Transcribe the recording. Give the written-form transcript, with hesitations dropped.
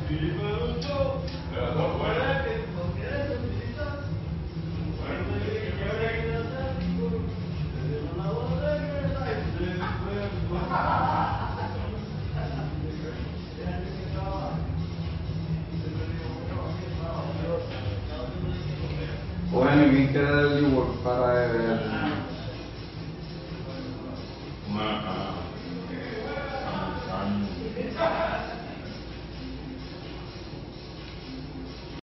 Bueno, ¿y qué era el yogurt para el... Una